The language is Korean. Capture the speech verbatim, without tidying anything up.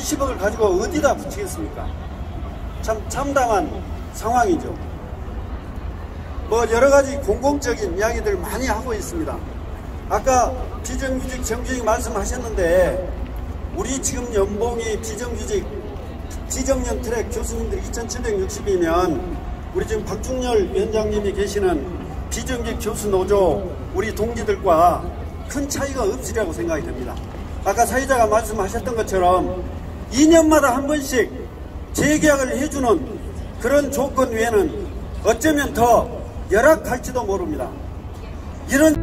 육십억을 가지고 어디다 붙이겠습니까? 참 참담한 상황이죠. 뭐 여러가지 공공적인 이야기들 많이 하고 있습니다. 아까 비정규직 정규직 말씀하셨는데 우리 지금 연봉이 비정규직 비정년 트랙 교수님들이 이천칠백육십이면 우리 지금 박중렬 위원장님이 계시는 비정규직 교수 노조 우리 동지들과 큰 차이가 없으리라고 생각이 됩니다. 아까 사회자가 말씀하셨던 것처럼 이 년마다 한 번씩 재계약을 해주는 그런 조건 외에는 어쩌면 더 열악할지도 모릅니다. 이런